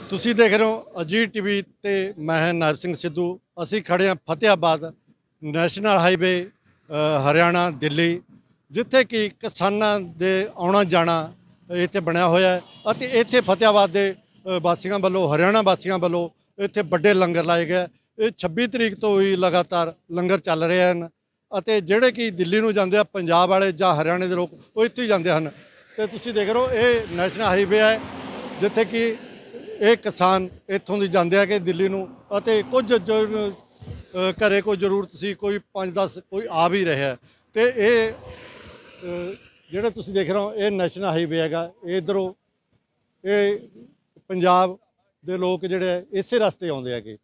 ਤੁਸੀਂ ਦੇਖ ਰਹੇ ਹੋ ਅਜੀਤ ਟੀਵੀ ਤੇ ਮੈਂ ਹਾਂ ਨਾਇਬ ਸਿੰਘ ਸਿੱਧੂ। ਅਸੀਂ ਖੜੇ ਹਾਂ ਫਤਿਆਬਾਦ ਨੈਸ਼ਨਲ ਹਾਈਵੇ ਹਰਿਆਣਾ ਦਿੱਲੀ, ਜਿੱਥੇ ਕਿ ਕਿਸਾਨਾਂ ਦੇ ਆਉਣਾ ਜਾਣਾ ਇੱਥੇ ਬਣਿਆ ਹੋਇਆ ਹੈ ਅਤੇ ਇੱਥੇ ਫਤਿਆਬਾਦ ਦੇ ਵਾਸੀਆਂ ਵੱਲੋਂ, ਹਰਿਆਣਾ ਵਾਸੀਆਂ ਵੱਲੋਂ ਇੱਥੇ ਵੱਡੇ ਲੰਗਰ ਲਾਏ ਗਏ। ਇਹ 26 ਤਰੀਕ ਤੋਂ ਹੀ ਲਗਾਤਾਰ ਲੰਗਰ ਚੱਲ ਰਹੇ ਹਨ ਅਤੇ ਜਿਹੜੇ ਕਿ ਦਿੱਲੀ ਨੂੰ ਜਾਂਦੇ ਆ ਪੰਜਾਬ ਵਾਲੇ ਜਾਂ ਹਰਿਆਣੇ ਦੇ ਲੋਕ, ਉਹ ਇੱਥੇ ਹੀ ਜਾਂਦੇ ਹਨ। ਤੇ ਤੁਸੀਂ ਦੇਖ ਰਹੇ ਹੋ ਇਹ ਨੈਸ਼ਨਲ ਹਾਈਵੇ ਹੈ ਜਿੱਥੇ ਕਿ ਇਹ ਕਿਸਾਨ ਇੱਥੋਂ ਦੀ ਜਾਂਦੇ ਆ ਕਿ ਦਿੱਲੀ ਨੂੰ, ਅਤੇ ਕੁਝ ਘਰੇ ਕੋਈ ਜ਼ਰੂਰਤ ਸੀ, ਕੋਈ 5-10 ਕੋਈ ਆ ਵੀ ਰਿਹਾ। ਤੇ ਇਹ ਜਿਹੜੇ ਤੁਸੀਂ ਦੇਖ ਰਹੇ ਹੋ ਇਹ ਨੈਸ਼ਨਲ ਹਾਈਵੇ ਹੈਗਾ। ਇੱਧਰੋਂ ਇਹ ਪੰਜਾਬ ਦੇ ਲੋਕ ਜਿਹੜੇ ਇਸੇ ਰਸਤੇ ਆਉਂਦੇ ਹੈਗੇ।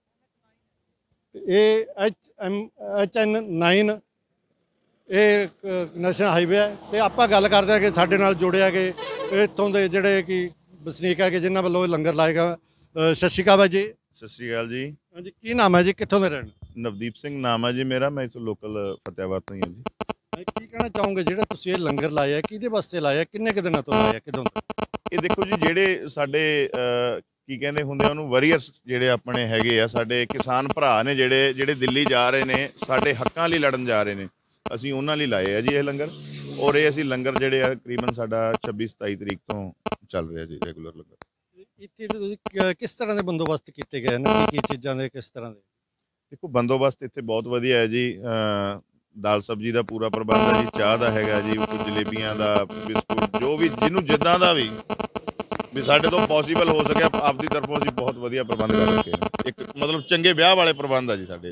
ਇਹ HN9 ਇਹ ਨੈਸ਼ਨਲ ਹਾਈਵੇ ਹੈ। ਤੇ ਆਪਾਂ ਗੱਲ ਕਰਦੇ ਹਾਂ ਕਿ ਸਾਡੇ ਨਾਲ ਜੁੜੇ ਹੈਗੇ ਇੱਥੋਂ ਦੇ ਜਿਹੜੇ ਕਿ ਵਸਨੀਕ ਹੈਗੇ ਜਿਨ੍ਹਾਂ ਵੱਲੋਂ ਇਹ ਲੰਗਰ ਲਾਏਗਾ। ਸਤਿ ਸ਼੍ਰੀ ਅਕਾਲ ਜੀ। ਸਤਿ ਸ਼੍ਰੀ ਅਕਾਲ ਜੀ। ਹਾਂਜੀ, ਕੀ ਨਾਮ ਹੈ ਜੀ, ਕਿੱਥੋਂ ਦੇ ਰਹਿਣ? ਨਵਦੀਪ ਸਿੰਘ ਨਾਮ ਹੈ ਜੀ ਮੇਰਾ, ਮੈਂ ਇੱਥੋਂ ਲੋਕਲ ਫਤਿਆਬਾਦ ਤੋਂ ਹੀ ਹਾਂ ਜੀ। ਕੀ ਕਹਿਣਾ ਚਾਹੋਗੇ ਜਿਹੜਾ ਤੁਸੀਂ ਇਹ ਲੰਗਰ ਲਾਇਆ, ਕਿਹਦੇ ਵਾਸਤੇ ਲਾਇਆ, ਕਿੰਨੇ ਕੁ ਦਿਨਾਂ ਤੋਂ ਲਾਇਆ, ਕਿਦੋਂ ਤੋਂ? ਇਹ ਦੇਖੋ ਜੀ, ਜਿਹੜੇ ਸਾਡੇ ਕੀ ਕਹਿੰਦੇ ਹੁੰਦੇ ਉਹਨੂੰ ਵਾਰੀਅਰਸ ਜਿਹੜੇ ਆਪਣੇ ਹੈਗੇ ਆ, ਸਾਡੇ ਕਿਸਾਨ ਭਰਾ ਨੇ ਜਿਹੜੇ ਦਿੱਲੀ ਜਾ ਰਹੇ ਨੇ, ਸਾਡੇ ਹੱਕਾਂ ਲਈ ਲੜਨ ਜਾ ਰਹੇ ਨੇ, ਅਸੀਂ ਉਹਨਾਂ ਲਈ ਲਾਏ ਆ ਜੀ ਇਹ ਲੰਗਰ। ਔਰ ਇਹ ਅਸੀਂ ਲੰਗਰ ਜਿਹੜੇ ਆ ਤਕਰੀਬਨ ਸਾਡਾ 26-27 ਤਰੀਕ ਤੋਂ ਚੱਲ ਰਿਹਾ ਜੀ ਰੈਗੂਲਰ ਲੰਗਰ। ਇੱਥੇ ਕਿਸ ਤਰ੍ਹਾਂ ਦੇ ਬੰਦੋਬਸਤ ਕੀਤੇ ਗਏ ਨੇ, ਕੀ ਚੀਜ਼ਾਂ ਦੇ, ਕਿਸ ਤਰ੍ਹਾਂ ਦੇ? ਦੇਖੋ ਬੰਦੋਬਸਤ ਇੱਥੇ ਬਹੁਤ ਵਧੀਆ ਹੈ ਜੀ। ਦਾਲ ਸਬਜ਼ੀ ਦਾ ਪੂਰਾ ਪ੍ਰਬੰਧ ਹੈ ਜੀ, ਚਾਹ ਦਾ ਹੈਗਾ ਜੀ, ਕੋਈ ਜਲੇਬੀਆਂ ਦਾ, ਬਿਸਕੁਟ, ਜੋ ਵੀ ਜਿਹਨੂੰ ਜਿੱਦਾਂ ਦਾ ਵੀ ਸਾਡੇ ਤੋਂ ਪੋਸੀਬਲ ਹੋ ਸਕਿਆ ਆਪਦੀ ਤਰਫੋਂ ਅਸੀਂ ਬਹੁਤ ਵਧੀਆ ਪ੍ਰਬੰਧ ਕਰ ਰੱਖੇ ਨੇ। ਇੱਕ ਮਤਲਬ ਚੰਗੇ ਵਿਆਹ ਵਾਲੇ ਪ੍ਰਬੰਧ ਆ ਜੀ ਸਾਡੇ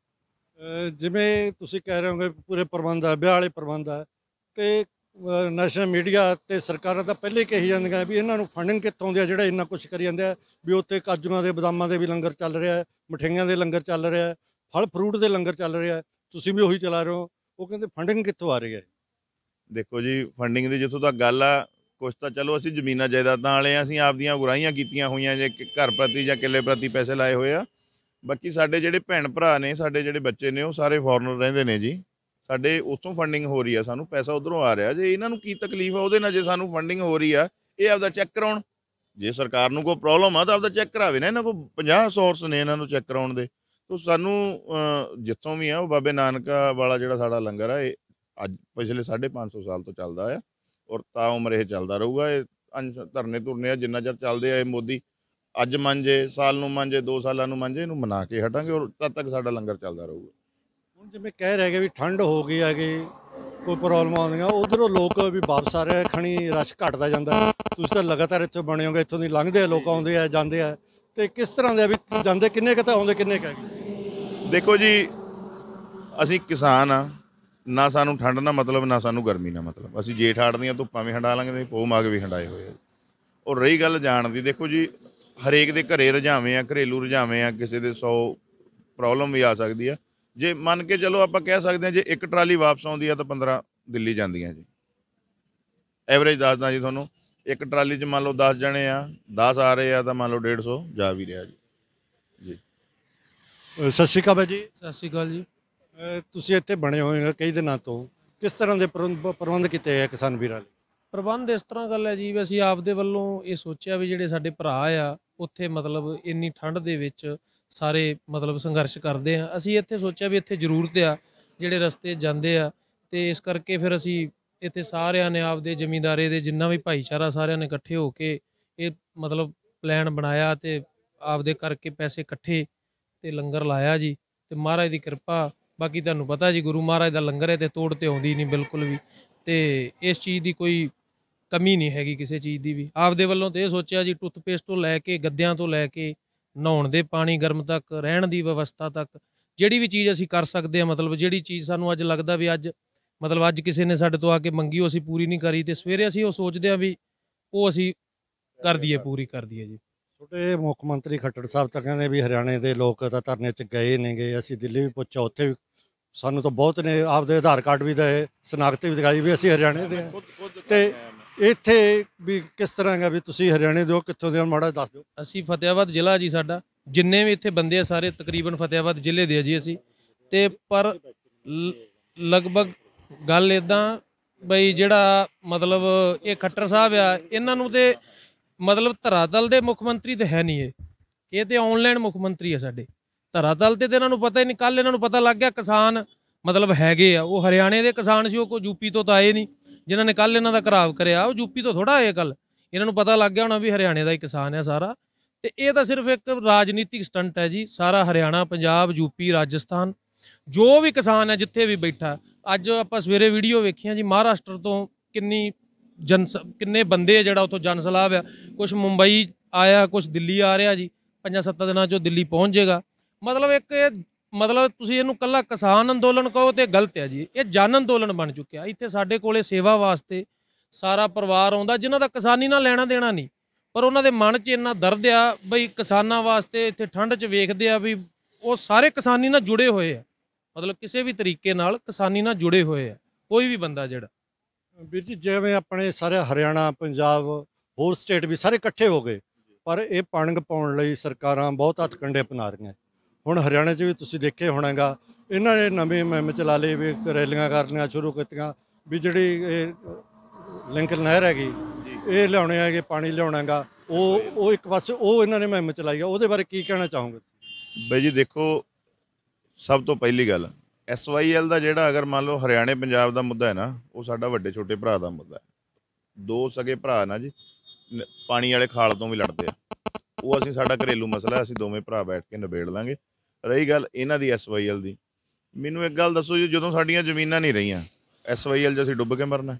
ਇੱਥੇ। ਜਿਵੇਂ ਤੁਸੀਂ ਕਹਿ ਰਹੇ ਹੋਗੇ ਪੂਰੇ ਪ੍ਰਬੰਧ ਆ, ਵਿਆਹ ਵਾਲੇ ਪ੍ਰਬੰਧ ਆ, ਤੇ ਨੈਸ਼ਨਲ ਮੀਡੀਆ ਤੇ ਸਰਕਾਰਾਂ ਤਾਂ ਪਹਿਲੇ ਕਹੀ ਜਾਂਦੀਆਂ ਵੀ ਇਹਨਾਂ ਨੂੰ ਫੰਡਿੰਗ ਕਿੱਥੋਂ ਆਉਂਦੀ ਆ, ਜਿਹੜਾ ਇੰਨਾ ਕੁਛ ਕਰੀ ਜਾਂਦੇ ਆ ਵੀ ਉੱਥੇ ਕਾਜੂਆਂ ਦੇ, ਬਦਾਮਾਂ ਦੇ ਵੀ ਲੰਗਰ ਚੱਲ ਰਿਹਾ, ਮਠਿਆਈਆਂ ਦੇ ਲੰਗਰ ਚੱਲ ਰਿਹਾ, ਫਲ ਫਰੂਟ ਦੇ ਲੰਗਰ ਚੱਲ ਰਿਹਾ, ਤੁਸੀਂ ਵੀ ਉਹੀ ਚਲਾ ਰਹੇ ਹੋ। ਉਹ ਕਹਿੰਦੇ ਫੰਡਿੰਗ ਕਿੱਥੋਂ ਆ ਰਹੀ ਹੈ? ਦੇਖੋ ਜੀ, ਫੰਡਿੰਗ ਦੀ ਜਿੱਥੋਂ ਤੱਕ ਗੱਲ ਆ, ਕੁਛ ਤਾਂ ਚਲੋ ਅਸੀਂ ਜ਼ਮੀਨਾਂ ਜਾਇਦਾਦਾਂ ਵਾਲੇ ਆ, ਅਸੀਂ ਆਪਦੀਆਂ ਉਗਰਾਹੀਆਂ ਕੀਤੀਆਂ ਹੋਈਆਂ, ਜੇ ਘਰ ਪ੍ਰਤੀ ਜਾਂ ਕਿੱਲੇ ਪ੍ਰਤੀ ਪੈਸੇ ਲਾਏ ਹੋਏ ਆ। ਬਾਕੀ ਸਾਡੇ ਜਿਹੜੇ ਭੈਣ ਭਰਾ ਨੇ, ਸਾਡੇ ਜਿਹੜੇ ਬੱਚੇ ਨੇ, ਉਹ ਸਾਰੇ ਫੋਰਨਰ ਰਹਿੰਦੇ ਨੇ ਜੀ। ਸਾਡੇ ਉੱਥੋਂ ਫੰਡਿੰਗ ਹੋ ਰਹੀ ਆ, ਸਾਨੂੰ ਪੈਸਾ ਉੱਧਰੋਂ ਆ ਰਿਹਾ। ਜੇ ਇਹਨਾਂ ਨੂੰ ਕੀ ਤਕਲੀਫ ਆ ਉਹਦੇ ਨਾਲ, ਜੇ ਸਾਨੂੰ ਫੰਡਿੰਗ ਹੋ ਰਹੀ ਆ, ਇਹ ਆਪਦਾ ਚੈੱਕ ਕਰਾਉਣ। ਜੇ ਸਰਕਾਰ ਨੂੰ ਕੋਈ ਪ੍ਰੋਬਲਮ ਆ ਤਾਂ ਆਪਦਾ ਚੈੱਕ ਕਰਾਵੇ ਨਾ। ਇਹਨਾਂ ਕੋਲ 50 ਸੋਰਸ ਨੇ ਇਹਨਾਂ ਨੂੰ ਚੈੱਕ ਕਰਾਉਣ ਦੇ। ਤਾਂ ਸਾਨੂੰ ਜਿੱਥੋਂ ਵੀ ਆ, ਉਹ ਬਾਬੇ ਨਾਨਕ ਵਾਲਾ ਜਿਹੜਾ ਸਾਡਾ ਲੰਗਰ ਆ, ਇਹ ਅੱਜ ਪਿਛਲੇ 550 ਸਾਲ ਤੋਂ ਚੱਲਦਾ ਆ ਔਰ ਤਾਂ ਉਮਰ ਇਹ ਚੱਲਦਾ ਰਹੂਗਾ। ਇਹ ਧਰਨੇ ਧੁਰਨੇ ਆ ਜਿੰਨਾ ਚਿਰ ਚੱਲਦੇ ਆ। ਇਹ ਮੋਦੀ ਅੱਜ ਮੰਨਜੇ, ਸਾਲ ਨੂੰ ਮੰਨਜੇ, 2 ਸਾਲਾਂ ਨੂੰ ਮੰਨਜੇ, ਇਹਨੂੰ ਮਨਾ ਕੇ ਹਟਾਂਗੇ ਔਰ ਤਦ ਤੱਕ ਸਾਡਾ ਲੰਗਰ ਚੱਲਦਾ ਰਹੂਗਾ। ਹੁਣ ਜਿਵੇਂ ਕਹਿ ਰਹੇ ਵੀ ਠੰਡ ਹੋ ਗਈ ਹੈਗੀ, ਕੋਈ ਪ੍ਰੋਬਲਮ ਆਉਂਦੀਆਂ, ਉਧਰੋਂ ਲੋਕ ਵੀ ਵਾਪਸ ਆ ਰਹੇ, ਖਣੀ ਰਸ਼ ਘਟਦਾ ਜਾਂਦਾ। ਤੁਸੀਂ ਤਾਂ ਲਗਾਤਾਰ ਇੱਥੇ ਬਣੇ ਹੋਗੇ, ਇੱਥੋਂ ਦੀ ਲੰਘਦੇ ਆ ਲੋਕ, ਆਉਂਦੇ ਆ ਜਾਂਦੇ ਆ, ਤੇ ਕਿਸ ਤਰ੍ਹਾਂ ਦੇ ਵੀ ਜਾਂਦੇ ਕਿੰਨੇ ਕੁ ਤਾਂ ਆਉਂਦੇ ਕਿੰਨੇ ਕੁ ਹੈਗੇ? ਦੇਖੋ ਜੀ, ਅਸੀਂ ਕਿਸਾਨ ਆ, ਨਾ ਸਾਨੂੰ ਠੰਡ ਨਾਲ ਮਤਲਬ, ਨਾ ਸਾਨੂੰ ਗਰਮੀ ਨਾਲ ਮਤਲਬ। ਅਸੀਂ ਜੇਠ ਹਾੜ ਦੀਆਂ ਧੁੱਪਾਂ ਵੀ ਹੰਡਾ ਲਾਂਗੇ, ਪੋਹ ਮਾਘ ਵੀ ਹੰਡਾਏ ਹੋਏ ਆ। ਔਰ ਰਹੀ ਗੱਲ ਜਾਣ ਦੀ, ਦੇਖੋ ਜੀ, ਹਰੇਕ ਦੇ ਘਰੇ ਰੁਝਾਵੇਂ ਆ, ਘਰੇਲੂ ਰੁਝਾਵੇਂ ਆ, ਕਿਸੇ ਦੇ 100 ਪ੍ਰੋਬਲਮ ਵੀ ਆ ਸਕਦੀ ਆ। ਜੇ ਮੰਨ ਕੇ ਚਲੋ ਆਪਾਂ ਕਹਿ ਸਕਦੇ ਹਾਂ, ਜੇ ਇੱਕ ਟਰਾਲੀ ਵਾਪਸ ਆਉਂਦੀ ਆ ਤਾਂ 15 ਦਿੱਲੀ ਜਾਂਦੀਆਂ ਜੀ। ਐਵਰੇਜ ਦੱਸਦਾ ਜੀ ਤੁਹਾਨੂੰ, ਇੱਕ ਟਰਾਲੀ 'ਚ ਮੰਨ ਲਓ 10 ਜਣੇ ਆ, 10 ਆ ਰਹੇ ਆ ਤਾਂ ਮੰਨ ਲਓ 150 ਜਾ ਵੀ ਰਿਹਾ ਜੀ। ਸਤਿ ਸ਼੍ਰੀ ਅਕਾਲ ਜੀ। ਸਤਿ ਸ਼੍ਰੀ ਅਕਾਲ ਜੀ। ਤੁਸੀਂ ਇੱਥੇ ਬਣੇ ਹੋਏ ਹੋ ਕਈ ਦਿਨਾਂ ਤੋਂ, ਕਿਸ ਤਰ੍ਹਾਂ ਦੇ ਪ੍ਰਬੰਧ ਕੀਤੇ ਹੈ ਕਿਸਾਨ ਵੀਰਾਂ ਲਈ? ਪ੍ਰਬੰਧ ਇਸ ਤਰ੍ਹਾਂ ਗੱਲ ਹੈ ਜੀ, ਵੀ ਅਸੀਂ ਆਪਦੇ ਵੱਲੋਂ ਇਹ ਸੋਚਿਆ ਵੀ ਜਿਹੜੇ ਸਾਡੇ ਭਰਾ ਆ ਉੱਥੇ ਮਤਲਬ ਇੰਨੀ ਠੰਡ ਦੇ ਵਿੱਚ ਸਾਰੇ ਮਤਲਬ ਸੰਘਰਸ਼ ਕਰਦੇ ਆ। ਅਸੀਂ ਇੱਥੇ ਸੋਚਿਆ ਵੀ ਇੱਥੇ ਜ਼ਰੂਰਤ ਆ, ਜਿਹੜੇ ਰਸਤੇ ਜਾਂਦੇ ਆ, ਤੇ ਇਸ ਕਰਕੇ ਫਿਰ ਅਸੀਂ ਇੱਥੇ ਸਾਰਿਆਂ ਨੇ ਆਪਦੇ ਜ਼ਮੀਂਦਾਰੇ ਦੇ ਜਿੰਨਾ ਵੀ ਭਾਈਚਾਰਾ, ਸਾਰਿਆਂ ਨੇ ਇਕੱਠੇ ਹੋ ਕੇ ਇਹ ਮਤਲਬ ਪਲਾਨ ਬਣਾਇਆ ਤੇ ਆਪਦੇ ਕਰਕੇ ਪੈਸੇ ਇਕੱਠੇ ਤੇ ਲੰਗਰ ਲਾਇਆ ਜੀ। ਤੇ ਮਹਾਰਾਜ ਦੀ ਕਿਰਪਾ, ਬਾਕੀ ਤੁਹਾਨੂੰ ਪਤਾ ਜੀ, ਗੁਰੂ ਮਹਾਰਾਜ ਦਾ ਲੰਗਰ ਹੈ ਤੇ ਤੋੜ ਤੇ ਆਉਂਦੀ ਨਹੀਂ ਬਿਲਕੁਲ ਵੀ, ਤੇ ਇਸ ਚੀਜ਼ ਦੀ ਕੋਈ ਕਮੀ ਨਹੀਂ ਹੈਗੀ ਕਿਸੇ ਚੀਜ਼ ਦੀ ਵੀ। ਆਪਦੇ ਵੱਲੋਂ ਤੇ ਇਹ ਸੋਚਿਆ ਜੀ, ਟੁੱਥਪੇਸਟ ਤੋਂ ਲੈ ਕੇ, ਗੱਦਿਆਂ ਤੋਂ ਲੈ ਕੇ, ਨਹਾਉਣ ਦੇ ਪਾਣੀ ਗਰਮ ਤੱਕ, ਰਹਿਣ ਦੀ ਵਿਵਸਥਾ ਤੱਕ, ਜਿਹੜੀ ਵੀ ਚੀਜ਼ ਅਸੀਂ ਕਰ ਸਕਦੇ ਹਾਂ, ਮਤਲਬ ਜਿਹੜੀ ਚੀਜ਼ ਸਾਨੂੰ ਅੱਜ ਲੱਗਦਾ ਵੀ ਅੱਜ ਮਤਲਬ ਅੱਜ ਕਿਸੇ ਨੇ ਸਾਡੇ ਤੋਂ ਆ ਕੇ ਮੰਗੀ, ਉਹ ਅਸੀਂ ਪੂਰੀ ਨਹੀਂ ਕਰੀ, ਤੇ ਸਵੇਰੇ ਅਸੀਂ ਉਹ ਸੋਚਦੇ ਹਾਂ ਵੀ ਉਹ ਅਸੀਂ ਕਰ ਦਈਏ, ਪੂਰੀ ਕਰ ਦਈਏ ਜੀ। ਛੋਟੇ ਮੁੱਖ ਮੰਤਰੀ ਖੱਟੜ ਸਾਹਿਬ ਤਾਂ ਕਹਿੰਦੇ ਵੀ ਹਰਿਆਣੇ ਦੇ ਲੋਕ ਤਾਂ ਧਰਨੇ 'ਚ ਗਏ ਨੇ ਗਏ, ਅਸੀਂ ਦਿੱਲੀ ਵੀ ਪੁੱਛਿਆ, ਉੱਥੇ ਵੀ ਸਾਨੂੰ ਤਾਂ ਬਹੁਤ ਨੇ, ਆਪਦੇ ਆਧਾਰ ਕਾਰਡ ਵੀ ਦੇ, ਸ਼ਨਾਖਤ ਵੀ ਦਿਖਾਈ ਵੀ ਅਸੀਂ ਹਰਿਆਣੇ ਦੇ ਹਾਂ। ਤੇ ਇੱਥੇ ਵੀ ਕਿਸ ਤਰ੍ਹਾਂ ਹੈਗਾ ਵੀ ਤੁਸੀਂ ਹਰਿਆਣੇ ਦੇ ਹੋ, ਕਿੱਥੋਂ ਦੇ ਹੋ, ਮਾੜਾ ਦੱਸ ਦਿਓ। ਅਸੀਂ ਫਤਿਆਬਾਦ ਜ਼ਿਲ੍ਹਾ ਜੀ, ਸਾਡਾ ਜਿੰਨੇ ਵੀ ਇੱਥੇ ਬੰਦੇ ਆ ਸਾਰੇ ਤਕਰੀਬਨ ਫਤਿਆਬਾਦ ਜ਼ਿਲ੍ਹੇ ਦੇ ਆ ਜੀ ਅਸੀਂ। ਤੇ ਪਰ ਲਗਭਗ ਗੱਲ ਇੱਦਾਂ ਬਈ ਜਿਹੜਾ ਮਤਲਬ ਇਹ ਖੱਟਰ ਸਾਹਿਬ ਆ, ਇਹਨਾਂ ਨੂੰ ਤੇ ਮਤਲਬ ਧਰਾਤਲ ਦੇ ਮੁੱਖ ਮੰਤਰੀ ਤੇ ਹੈ ਨਹੀਂ ਇਹ ਤੇ ਆਨਲਾਈਨ ਮੁੱਖ ਮੰਤਰੀ ਹੈ ਸਾਡੇ। ਧਰਾਤਲ ਤੇ ਇਹਨਾਂ ਨੂੰ ਪਤਾ ਹੀ ਨਹੀਂ। ਕੱਲ ਇਹਨਾਂ ਨੂੰ ਪਤਾ ਲੱਗ ਗਿਆ ਕਿਸਾਨ ਮਤਲਬ ਹੈਗੇ ਆ, ਉਹ ਹਰਿਆਣੇ ਦੇ ਕਿਸਾਨ ਸੀ, ਉਹ ਕੋਈ ਯੂਪੀ ਤੋਂ ਤਾਂ ਆਏ ਨਹੀਂ। ਜਿਨ੍ਹਾਂ ਨੇ ਕੱਲ ਇਹਨਾਂ ਦਾ ਘਰਾਵ ਕਰਿਆ ਉਹ ਯੂਪੀ ਤੋਂ ਥੋੜਾ ਆਏ। ਕੱਲ ਇਹਨਾਂ ਨੂੰ ਪਤਾ ਲੱਗ ਗਿਆ ਹੋਣਾ ਵੀ ਹਰਿਆਣੇ ਦਾ ਹੀ ਕਿਸਾਨ ਹੈ ਸਾਰਾ। ਤੇ ਇਹ ਤਾਂ ਸਿਰਫ ਇੱਕ ਰਾਜਨੀਤਿਕ ਸਟੰਟ ਹੈ ਜੀ। ਸਾਰਾ ਹਰਿਆਣਾ, ਪੰਜਾਬ, ਯੂਪੀ, ਰਾਜਸਥਾਨ ਜੋ ਵੀ ਕਿਸਾਨ ਹੈ ਜਿੱਥੇ ਵੀ ਬੈਠਾ। ਅੱਜ ਆਪਾਂ ਸਵੇਰੇ ਵੀਡੀਓ ਵੇਖੀਆਂ ਜੀ, ਮਹਾਰਾਸ਼ਟਰ ਤੋਂ ਕਿੰਨੇ ਬੰਦੇ ਆ ਜਿਹੜਾ ਉੱਥੋਂ ਜਨ ਸਲਾਹ ਆ। ਕੁਛ ਮੁੰਬਈ ਆਇਆ, ਕੁਛ ਦਿੱਲੀ ਆ ਰਿਹਾ ਜੀ। 5-7 ਦਿਨਾਂ 'ਚੋਂ ਦਿੱਲੀ ਪਹੁੰਚ ਜਾਏਗਾ। ਮਤਲਬ ਤੁਸੀਂ ਇਹਨੂੰ ਕੱਲਾ ਕਿਸਾਨ ਅੰਦੋਲਨ ਕਹੋ ਤੇ ਗਲਤ ਹੈ ਜੀ। ਇਹ ਜਨ ਅੰਦੋਲਨ ਬਣ ਚੁੱਕਿਆ। ਇੱਥੇ ਸਾਡੇ ਕੋਲੇ ਸੇਵਾ ਵਾਸਤੇ ਸਾਰਾ ਪਰਿਵਾਰ ਆਉਂਦਾ ਜਿਨ੍ਹਾਂ ਦਾ ਕਿਸਾਨੀ ਨਾਲ ਲੈਣਾ ਦੇਣਾ ਨਹੀਂ, ਪਰ ਉਹਨਾਂ ਦੇ ਮਨ 'ਚ ਇੰਨਾ ਦਰਦ ਆ ਬਈ ਕਿਸਾਨਾਂ ਵਾਸਤੇ। ਇੱਥੇ ਠੰਡ 'ਚ ਵੇਖਦੇ ਆ ਵੀ ਉਹ ਸਾਰੇ ਕਿਸਾਨੀ ਨਾਲ ਜੁੜੇ ਹੋਏ ਆ, ਮਤਲਬ ਕਿਸੇ ਵੀ ਤਰੀਕੇ ਨਾਲ ਕਿਸਾਨੀ ਨਾਲ ਜੁੜੇ ਹੋਏ ਆ ਕੋਈ ਵੀ ਬੰਦਾ ਜਿਹੜਾ। ਵੀਰ ਜੀ ਜਿਵੇਂ ਆਪਣੇ ਸਾਰੇ ਹਰਿਆਣਾ, ਪੰਜਾਬ, ਹੋਰ ਸਟੇਟ ਵੀ ਸਾਰੇ ਇਕੱਠੇ ਹੋ ਗਏ, ਪਰ ਇਹ ਪਣਗ ਪਾਉਣ ਲਈ ਸਰਕਾਰਾਂ ਬਹੁਤ ਹੱਥਕੰਡੇ ਅਪਣਾ ਰਹੀਆਂ। ਹੁਣ ਹਰਿਆਣੇ 'ਚ ਵੀ ਤੁਸੀਂ ਦੇਖਿਆ ਹੋਣਾਗਾ, ਇਹਨਾਂ ਨੇ ਨਵੇਂ ਮੁਹਿੰਮ ਚਲਾ ਲਈ ਵੀ ਰੈਲੀਆਂ ਕਰਨੀਆਂ ਸ਼ੁਰੂ ਕੀਤੀਆਂ ਵੀ ਜਿਹੜੀ ਇਹ ਲਿੰਕਨ ਨਹਿਰ ਹੈਗੀ ਇਹ ਲਿਆਉਣੇ ਹੈਗੇ, ਪਾਣੀ ਲਿਆਉਣਾਗਾ। ਉਹ ਇੱਕ ਪਾਸੇ ਉਹ ਇਹਨਾਂ ਨੇ ਮੁਹਿੰਮ ਚਲਾਈ ਆ, ਉਹਦੇ ਬਾਰੇ ਕੀ ਕਹਿਣਾ ਚਾਹੋਗੇ? ਬਈ ਜੀ ਦੇਖੋ, ਸਭ ਤੋਂ ਪਹਿਲੀ ਗੱਲ SYL ਦਾ ਜਿਹੜਾ ਅਗਰ ਮੰਨ ਲਓ ਹਰਿਆਣੇ ਪੰਜਾਬ ਦਾ ਮੁੱਦਾ ਹੈ ਨਾ, ਉਹ ਸਾਡਾ ਵੱਡੇ ਛੋਟੇ ਭਰਾ ਦਾ ਮੁੱਦਾ ਹੈ। 2 ਸਗੇ ਭਰਾ ਨਾ ਜੀ, ਪਾਣੀ ਵਾਲੇ ਖਾਲ ਤੋਂ ਵੀ ਲੜਦੇ ਆ। ਉਹ ਅਸੀਂ ਸਾਡਾ ਘਰੇਲੂ ਮਸਲਾ, ਅਸੀਂ ਦੋਵੇਂ ਭਰਾ ਬੈਠ ਕੇ ਨਿਬੇੜ ਲਾਂਗੇ। ਰਹੀ ਗੱਲ ਇਹਨਾਂ ਦੀ SYL ਦੀ, ਮੈਨੂੰ ਇੱਕ ਗੱਲ ਦੱਸੋ ਜੀ, ਜਦੋਂ ਸਾਡੀਆਂ ਜ਼ਮੀਨਾਂ ਨਹੀਂ ਰਹੀਆਂ SYL 'ਚ ਅਸੀਂ ਡੁੱਬ ਕੇ ਮਰਨਾ।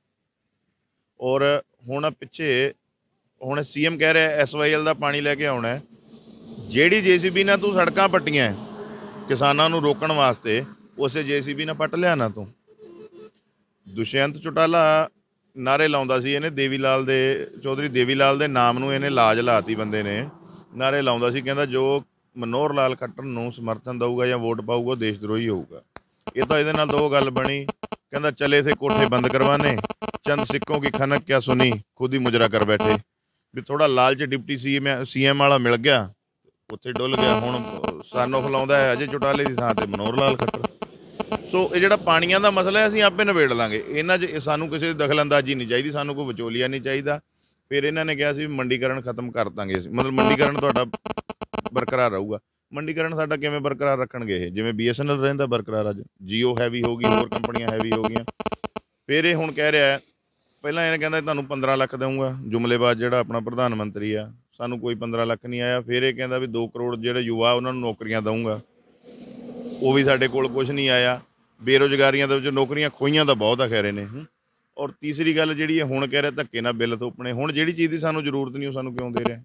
ਔਰ ਹੁਣ ਪਿੱਛੇ ਹੁਣ CM ਕਹਿ ਰਿਹਾ SYL ਦਾ ਪਾਣੀ ਲੈ ਕੇ ਆਉਣਾ। ਜਿਹੜੀ JCB ਨਾਲ ਤੂੰ ਸੜਕਾਂ ਪੱਟੀਆਂ ਕਿਸਾਨਾਂ ਨੂੰ ਰੋਕਣ ਵਾਸਤੇ, ਉਸੇ JCB ਨਾਲ ਪੱਟ ਲਿਆ ਨਾ ਤੂੰ। ਦੁਸ਼ਯੰਤ ਚੌਟਾਲਾ ਨਾਰੇ ਲਾਉਂਦਾ ਸੀ, ਇਹਨੇ ਚੌਧਰੀ ਦੇਵੀ ਲਾਲ ਦੇ ਨਾਮ ਨੂੰ ਇਹਨੇ ਲਾਜ ਲਾਤੀ। ਬੰਦੇ ਨੇ ਨਾਰੇ ਲਾਉਂਦਾ ਸੀ, ਕਹਿੰਦਾ ਜੋ ਮਨੋਹਰ ਲਾਲ ਖੱਟਰ ਨੂੰ ਸਮਰਥਨ ਦਊਗਾ ਜਾਂ ਵੋਟ ਪਾਊਗਾ ਉਹ ਦੇਸ਼ ਦਰੋਹੀ ਹੋਊਗਾ। ਇਹ ਤਾਂ ਇਹਦੇ ਨਾਲ 2 ਗੱਲ ਬਣੀ। ਕਹਿੰਦਾ ਚਲੇ ਥੇ ਕੋਠੇ ਬੰਦ ਕਰਵਾਨੇ, ਚੰਦ ਸਿੱਕੋਂ ਕੀ ਖਨਕ ਕਿਆ ਸੁਣੀ, ਖੁਦ ਹੀ ਮੁਜਰਾ ਕਰ ਬੈਠੇ। ਵੀ ਥੋੜਾ ਲਾਲਚ ਡਿਪਟੀ CM ਵਾਲਾ ਮਿਲ ਗਿਆ, ਉੱਥੇ ਡੁੱਲ ਗਿਆ। ਹੁਣ ਸਾਨੂੰ ਖਿਲਾਉਂਦਾ ਹੈ ਅਜੇ ਚੌਟਾਲੇ ਦੀ ਥਾਂ ਤੇ ਮਨੋਹਰ ਲਾਲ ਖੱਟਰ। ਸੋ ਇਹ ਜਿਹੜਾ ਪਾਣੀਆਂ ਦਾ ਮਸਲਾ ਹੈ, ਅਸੀਂ ਆਪੇ ਨਿਬੇੜ ਲਾਂਗੇ। ਇਹਨਾਂ 'ਚ ਸਾਨੂੰ ਕਿਸੇ ਦੀ ਦਖਲਅੰਦਾਜ਼ੀ ਨਹੀਂ ਚਾਹੀਦੀ, ਸਾਨੂੰ ਕੋਈ ਵਿਚੋਲੀਆ ਨਹੀਂ ਚਾਹੀਦਾ। ਫਿਰ ਇਹਨਾਂ ਨੇ ਕਿਹਾ ਸੀ ਮੰਡੀਕਰਨ ਖਤਮ ਕਰ ਦਾਂਗੇ ਅਸੀਂ, ਮਤਲਬ ਮੰਡੀਕਰਨ ਤੁਹਾਡਾ ਬਰਕਰਾਰ ਰਹੂਗਾ। ਮੰਡੀਕਰਨ ਸਾਡਾ ਕਿਵੇਂ ਬਰਕਰਾਰ ਰੱਖਣਗੇ ਇਹ? ਜਿਵੇਂ BSNL ਰਹਿੰਦਾ ਬਰਕਰਾਰ, ਅੱਜ Jio ਹੈਵੀ ਹੋ ਗਈ, ਹੋਰ ਕੰਪਨੀਆਂ ਹੈਵੀ ਹੋ ਗਈਆਂ। ਫਿਰ ਇਹ ਹੁਣ ਕਹਿ ਰਿਹਾ, ਪਹਿਲਾਂ ਇਹਨੇ ਕਹਿੰਦਾ ਤੁਹਾਨੂੰ 15 ਲੱਖ ਦੇਊਂਗਾ, ਜੁਮਲੇਬਾਜ਼ ਜਿਹੜਾ ਆਪਣਾ ਪ੍ਰਧਾਨ ਮੰਤਰੀ ਆ। ਸਾਨੂੰ ਕੋਈ 15 ਲੱਖ ਨਹੀਂ ਆਇਆ। ਫਿਰ ਇਹ ਕਹਿੰਦਾ ਵੀ 2 ਕਰੋੜ ਜਿਹੜੇ ਯੁਵਾ ਉਹਨਾਂ ਨੂੰ ਨੌਕਰੀਆਂ ਦਊਂਗਾ, ਉਹ ਵੀ ਸਾਡੇ ਕੋਲ ਕੁਛ ਨਹੀਂ ਆਇਆ। ਬੇਰੁਜ਼ਗਾਰੀਆਂ ਦੇ ਵਿੱਚ ਨੌਕਰੀਆਂ ਖੋਈਆਂ ਤਾਂ ਬਹੁਤ ਆ ਖੈਰੇ ਨੇ। ਔਰ ਤੀਸਰੀ ਗੱਲ ਜਿਹੜੀ ਹੈ, ਹੁਣ ਕਹਿ ਰਿਹਾ ਧੱਕੇ ਨਾਲ ਬਿੱਲ ਥੋਪਣੇ। ਹੁਣ ਜਿਹੜੀ ਚੀਜ਼ ਦੀ ਸਾਨੂੰ ਜ਼ਰੂਰਤ ਨਹੀਂ ਉਹ ਸਾਨੂੰ ਕਿਉਂ ਦੇ ਰਿਹਾ?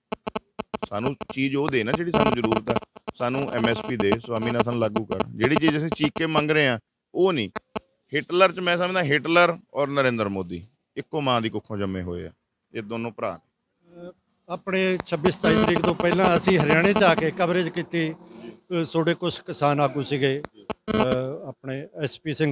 ਸਾਨੂੰ ਚੀਜ਼ ਉਹ ਦੇ ਨਾ ਜਿਹੜੀ ਸਾਨੂੰ ਜ਼ਰੂਰਤ ਆ। ਸਾਨੂੰ MSP ਦੇ, ਸਵਾਮੀਨਾਥਨ ਲਾਗੂ ਕਰ। ਜਿਹੜੀ ਚੀਜ਼ ਅਸੀਂ ਚੀਕ ਕੇ ਮੰਗ ਰਹੇ ਹਾਂ ਉਹ ਨਹੀਂ। ਹਿਟਲਰ 'ਚ ਮੈਂ ਸਮਝਦਾ ਹਿਟਲਰ ਔਰ ਨਰਿੰਦਰ ਮੋਦੀ ਇੱਕੋ ਮਾਂ ਦੀ ਕੁੱਖੋਂ ਜੰਮੇ ਹੋਏ ਆ, ਇਹ ਦੋਨੋਂ ਭਰਾ। ਆਪਣੇ 26-27 ਤਰੀਕ ਤੋਂ ਪਹਿਲਾਂ ਅਸੀਂ ਹਰਿਆਣੇ 'ਚ ਆ ਕੇ ਕਵਰੇਜ ਕੀਤੀ। ਤੁਹਾਡੇ ਕੁਛ ਕਿਸਾਨ ਆਗੂ ਸੀਗੇ, ਆਪਣੇ SP ਸਿੰਘ,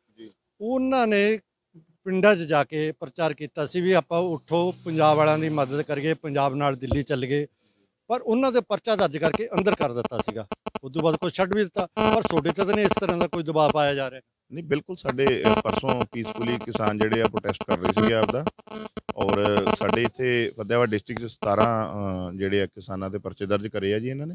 ਉਹਨਾਂ ਨੇ ਪਿੰਡਾਂ 'ਚ ਜਾ ਕੇ ਪ੍ਰਚਾਰ ਕੀਤਾ ਸੀ ਵੀ ਆਪਾਂ ਉੱਠੋ, ਪੰਜਾਬ ਵਾਲਿਆਂ ਦੀ ਮਦਦ ਕਰੀਏ, ਪੰਜਾਬ ਨਾਲ ਦਿੱਲੀ ਚੱਲ ਗਏ। ਪਰ ਉਹਨਾਂ ਦੇ ਪਰਚਾ ਦਰਜ ਕਰਕੇ ਅੰਦਰ ਕਰ ਦਿੱਤਾ ਸੀਗਾ। ਉਸ ਤੋਂ ਬਾਅਦ ਕੁਛ ਛੱਡ ਵੀ ਦਿੱਤਾ। ਪਰ ਤੁਹਾਡੇ ਤੇ ਤਾਂ ਨਹੀਂ ਇਸ ਤਰ੍ਹਾਂ ਦਾ ਕੋਈ ਦਬਾਅ ਪਾਇਆ ਜਾ ਰਿਹਾ? ਨਹੀਂ, ਬਿਲਕੁਲ। ਸਾਡੇ ਪਰਸੋਂ ਪੀਸਫੁਲੀ ਕਿਸਾਨ ਜਿਹੜੇ ਆ ਪ੍ਰੋਟੈਸਟ ਕਰ ਰਹੇ ਸੀਗੇ ਆਪਦਾ। ਔਰ ਸਾਡੇ ਇੱਥੇ ਫਤਿਆਬਾਦ ਡਿਸਟ੍ਰਿਕਟ 'ਚ 17 ਜਿਹੜੇ ਆ ਕਿਸਾਨਾਂ ਦੇ ਪਰਚੇ ਦਰਜ ਕਰੇ ਆ ਜੀ ਇਹਨਾਂ ਨੇ।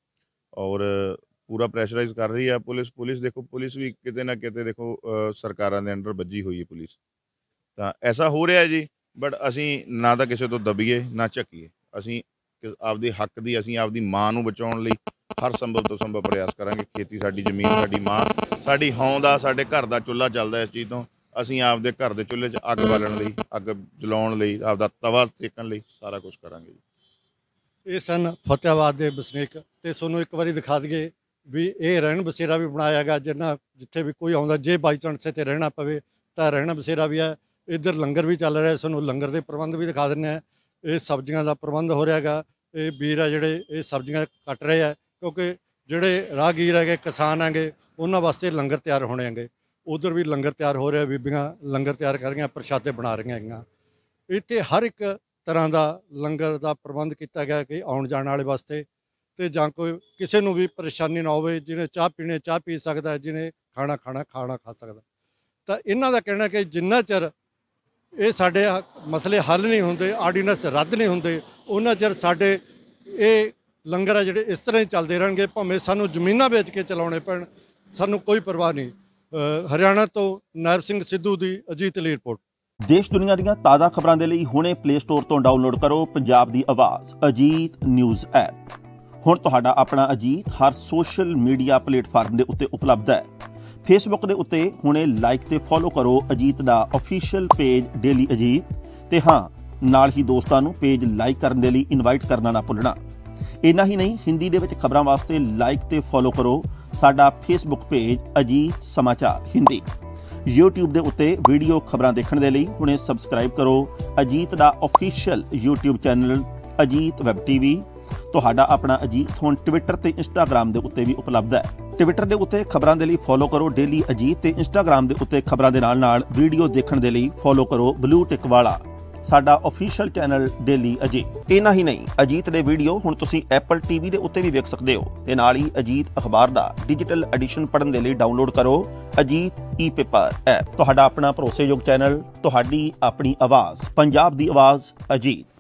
ਔਰ ਪੂਰਾ ਪ੍ਰੈਸ਼ਰਾਈਜ਼ ਕਰ ਰਹੀ ਆ ਪੁਲਿਸ। ਦੇਖੋ, ਪੁਲਿਸ ਵੀ ਕਿਤੇ ਨਾ ਕਿਤੇ ਦੇਖੋ ਸਰਕਾਰਾਂ ਦੇ ਅੰਡਰ ਵੱਜੀ ਹੋਈ ਹੈ ਪੁਲਿਸ। ਤਾਂ ਐਸਾ ਹੋ ਰਿਹਾ ਜੀ। ਬਟ ਅਸੀਂ ਨਾ ਤਾਂ ਕਿਸੇ ਤੋਂ ਦਬੀਏ ਨਾ ਝੱਕੀਏ। ਅਸੀਂ ਆਪਦੇ ਹੱਕ ਦੀ, ਅਸੀਂ ਆਪਦੀ ਮਾਂ ਨੂੰ ਬਚਾਉਣ ਲਈ ਹਰ ਸੰਭਵ ਤੋਂ ਸੰਭਵ ਪ੍ਰਯਾਸ ਕਰਾਂਗੇ। ਖੇਤੀ ਸਾਡੀ ਜ਼ਮੀਨ, ਸਾਡੀ ਮਾਂ, ਸਾਡੀ ਹੌਂਦ ਆ। ਸਾਡੇ ਘਰ ਦਾ ਚੁੱਲ੍ਹਾ ਚੱਲਦਾ ਇਸ ਚੀਜ਼ ਤੋਂ। ਅਸੀਂ ਆਪਦੇ ਘਰ ਦੇ ਚੁੱਲ੍ਹੇ 'ਚ ਅੱਗ ਬਾਲਣ ਲਈ, ਅੱਗ ਜਲਾਉਣ ਲਈ, ਆਪਦਾ ਤਵਾ ਸੇਕਣ ਲਈ ਸਾਰਾ ਕੁਛ ਕਰਾਂਗੇ ਜੀ। ਇਹ ਸਨ ਫਤਿਆਬਾਦ ਦੇ ਵਸਨੀਕ। ਤੇ ਤੁਹਾਨੂੰ ਇੱਕ ਵਾਰੀ ਦਿਖਾ ਦਈਏ ਵੀ ਇਹ ਰਹਿਣ ਬਸੇਰਾ ਵੀ ਬਣਾਇਆ ਗਿਆ, ਜਿੱਥੇ ਵੀ ਕੋਈ ਆਉਂਦਾ, ਜੇ ਬਾਈ ਚਾਂਸ ਇੱਥੇ ਰਹਿਣਾ ਪਵੇ ਤਾਂ ਰਹਿਣਾ ਬਸੇਰਾ ਵੀ ਹੈ। ਇੱਧਰ ਲੰਗਰ ਵੀ ਚੱਲ ਰਿਹਾ, ਤੁਹਾਨੂੰ ਲੰਗਰ ਦੇ ਪ੍ਰਬੰਧ ਵੀ ਦਿਖਾ ਦਿੰਦੇ ਹਾਂ। ਇਹ ਸਬਜ਼ੀਆਂ ਦਾ ਪ੍ਰਬੰਧ ਹੋ ਰਿਹਾ ਹੈਗਾ। ਇਹ ਵੀਰ ਆ ਜਿਹੜੇ ਇਹ ਸਬਜ਼ੀਆਂ ਕੱਟ ਰਹੇ ਆ, ਕਿਉਂਕਿ ਜਿਹੜੇ ਰਾਹਗੀਰ ਹੈਗੇ, ਕਿਸਾਨ ਹੈਗੇ, ਉਹਨਾਂ ਵਾਸਤੇ ਲੰਗਰ ਤਿਆਰ ਹੋਣੇ ਹੈਗੇ। ਉਧਰ ਵੀ ਲੰਗਰ ਤਿਆਰ ਹੋ ਰਿਹਾ, ਬੀਬੀਆਂ ਲੰਗਰ ਤਿਆਰ ਕਰ ਰਹੀਆਂ, ਪ੍ਰਸ਼ਾਦੇ ਬਣਾ ਰਹੀਆਂ ਹੈਗੀਆਂ। ਇੱਥੇ ਹਰ ਇੱਕ ਤਰ੍ਹਾਂ ਦਾ ਲੰਗਰ ਦਾ ਪ੍ਰਬੰਧ ਕੀਤਾ ਗਿਆ ਕਿ ਆਉਣ ਜਾਣ ਵਾਲੇ ਵਾਸਤੇ, ਤੇ ਜਾਂ ਕੋਈ ਕਿਸੇ ਨੂੰ ਵੀ ਪਰੇਸ਼ਾਨੀ ਨਾ ਹੋਵੇ। ਜਿਹਨੇ ਚਾਹ ਪੀਣੇ ਚਾਹ ਪੀ ਸਕਦਾ, ਜਿਹਨੇ ਖਾਣਾ ਖਾ ਸਕਦਾ। ਤਾਂ ਇਹਨਾਂ ਦਾ ਕਹਿਣਾ ਕਿ ਜਿੰਨਾ ਚਿਰ ਇਹ ਸਾਡੇ ਮਸਲੇ ਹੱਲ ਨਹੀਂ ਹੁੰਦੇ, ਆਰਡੀਨੈਂਸ ਰੱਦ ਨਹੀਂ ਹੁੰਦੇ, ਉਹਨਾਂ ਚਿਰ ਸਾਡੇ ਇਹ ਲੰਗਰ ਆ ਜਿਹੜੇ ਇਸ ਤਰ੍ਹਾਂ ਹੀ ਚੱਲਦੇ ਰਹਿਣਗੇ, ਭਾਵੇਂ ਸਾਨੂੰ ਜ਼ਮੀਨਾਂ ਵੇਚ ਕੇ ਚਲਾਉਣੇ ਪੈਣ, ਸਾਨੂੰ ਕੋਈ ਪਰਵਾਹ ਨਹੀਂ। ਹਰਿਆਣਾ ਤੋਂ ਨਾਇਬ ਸਿੰਘ ਸਿੱਧੂ ਦੀ ਅਜੀਤ ਲਈ ਰਿਪੋਰਟ। ਦੇਸ਼ ਦੁਨੀਆ ਦੀਆਂ ਤਾਜ਼ਾ ਖਬਰਾਂ ਦੇ ਲਈ ਹੁਣੇ ਪਲੇ ਸਟੋਰ ਤੋਂ ਡਾਊਨਲੋਡ ਕਰੋ ਪੰਜਾਬ ਦੀ ਆਵਾਜ਼ ਅਜੀਤ ਨਿਊਜ਼ ਐਪ। ਹੁਣ ਤੁਹਾਡਾ ਆਪਣਾ ਅਜੀਤ ਹਰ ਸੋਸ਼ਲ ਮੀਡੀਆ ਪਲੇਟਫਾਰਮ ਦੇ ਉੱਤੇ ਉਪਲਬਧ ਹੈ। ਫੇਸਬੁੱਕ ਦੇ ਉੱਤੇ ਹੁਣੇ ਲਾਈਕ ਤੇ ਫੋਲੋ ਕਰੋ ਅਜੀਤ ਦਾ ਅਫੀਸ਼ੀਅਲ ਪੇਜ ਡੇਲੀ ਅਜੀਤ, ਤੇ ਹਾਂ ਨਾਲ ਹੀ ਦੋਸਤਾਂ ਨੂੰ ਪੇਜ ਲਾਈਕ ਕਰਨ ਦੇ ਲਈ ਇਨਵਾਈਟ ਕਰਨਾ ਨਾ ਭੁੱਲਣਾ। ਇੰਨਾ ਹੀ ਨਹੀਂ, ਹਿੰਦੀ ਦੇ ਵਿੱਚ ਖਬਰਾਂ ਵਾਸਤੇ ਲਾਈਕ ਤੇ ਫੋਲੋ ਕਰੋ ਸਾਡਾ ਫੇਸਬੁੱਕ ਪੇਜ ਅਜੀਤ ਸਮਾਚਾਰ ਹਿੰਦੀ। YouTube ਦੇ ਉੱਤੇ ਵੀਡੀਓ ਖਬਰਾਂ ਦੇਖਣ ਦੇ ਲਈ ਹੁਣੇ ਸਬਸਕ੍ਰਾਈਬ ਕਰੋ ਅਜੀਤ ਦਾ official YouTube channel Ajit web TV. ਤੁਹਾਡਾ ਆਪਣਾ ਅਜੀਤ ਹੁਣ ਟਵਿੱਟਰ ਤੇ ਇੰਸਟਾਗ੍ਰਾਮ ਦੇ ਉੱਤੇ ਵੀ ਉਪਲਬਧ ਹੈ। ਟਵਿੱਟਰ ਦੇ ਉੱਤੇ ਖਬਰਾਂ ਦੇ ਲਈ ਫੋਲੋ ਕਰੋ ਡੇਲੀ ਅਜੀਤ, ਤੇ ਇੰਸਟਾਗ੍ਰਾਮ ਦੇ ਉੱਤੇ ਖਬਰਾਂ ਦੇ ਨਾਲ ਵੀਡੀਓ ਦੇਖਣ ਦੇ ਲਈ ਫੋਲੋ ਕਰੋ ਬਲੂ ਟਿਕ ਵਾਲਾ ਸਾਡਾ ਅਫੀਸ਼ੀਅਲ ਚੈਨਲ ਡੇਲੀ ਅਜੀਤ। ਇੰਨਾ ਹੀ ਨਹੀਂ, ਅਜੀਤ ਦੇ ਵੀਡੀਓ ਹੁਣ ਤੁਸੀਂ ਐਪਲ ਟੀਵੀ ਦੇ ਉੱਤੇ ਵੀ ਵੇਖ ਸਕਦੇ ਹੋ, ਤੇ ਨਾਲ ਹੀ ਅਜੀਤ ਅਖਬਾਰ ਦਾ ਡਿਜੀਟਲ ਐਡੀਸ਼ਨ ਪੜ੍ਹਨ ਦੇ ਲਈ ਡਾਊਨਲੋਡ ਕਰੋ ਅਜੀਤ ਈ ਪੇਪਰ ਐਪ। ਤੁਹਾਡਾ ਆਪਣਾ ਭਰੋਸੇਯੋਗ ਚੈਨਲ, ਤੁਹਾਡੀ ਆਪਣੀ ਆਵਾਜ਼, ਪੰਜਾਬ ਦੀ ਆਵਾਜ਼ ਅਜੀਤ।